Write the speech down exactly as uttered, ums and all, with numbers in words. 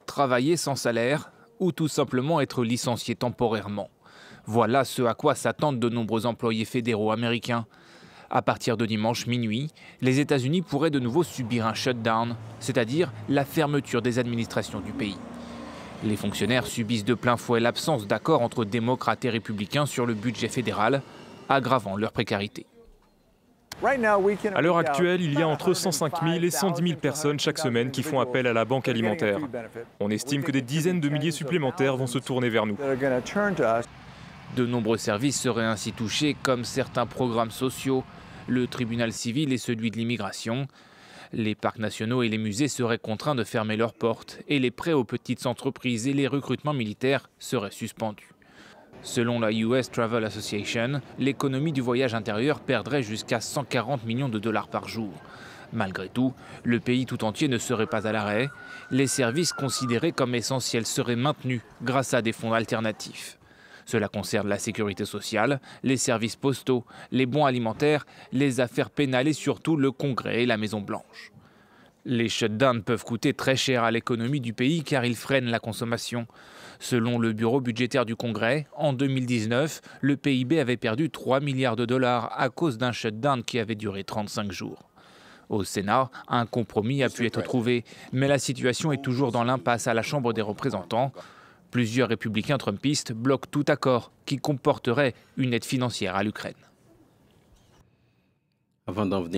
travailler sans salaire ou tout simplement être licencié temporairement. Voilà ce à quoi s'attendent de nombreux employés fédéraux américains. À partir de dimanche minuit, les États-Unis pourraient de nouveau subir un shutdown, c'est-à-dire la fermeture des administrations du pays. Les fonctionnaires subissent de plein fouet l'absence d'accord entre démocrates et républicains sur le budget fédéral, aggravant leur précarité. À l'heure actuelle, il y a entre cent cinq mille et cent dix mille personnes chaque semaine qui font appel à la banque alimentaire. On estime que des dizaines de milliers supplémentaires vont se tourner vers nous. De nombreux services seraient ainsi touchés, comme certains programmes sociaux, le tribunal civil et celui de l'immigration. Les parcs nationaux et les musées seraient contraints de fermer leurs portes et les prêts aux petites entreprises et les recrutements militaires seraient suspendus. Selon la U S Travel Association, l'économie du voyage intérieur perdrait jusqu'à cent quarante millions de dollars par jour. Malgré tout, le pays tout entier ne serait pas à l'arrêt. Les services considérés comme essentiels seraient maintenus grâce à des fonds alternatifs. Cela concerne la sécurité sociale, les services postaux, les bons alimentaires, les affaires pénales et surtout le Congrès et la Maison-Blanche. Les shutdowns peuvent coûter très cher à l'économie du pays car ils freinent la consommation. Selon le bureau budgétaire du Congrès, en deux mille dix-neuf, le P I B avait perdu trois milliards de dollars à cause d'un shutdown qui avait duré trente-cinq jours. Au Sénat, un compromis a pu être trouvé, mais la situation est toujours dans l'impasse à la Chambre des représentants. Plusieurs républicains trumpistes bloquent tout accord qui comporterait une aide financière à l'Ukraine. Avant d'en venir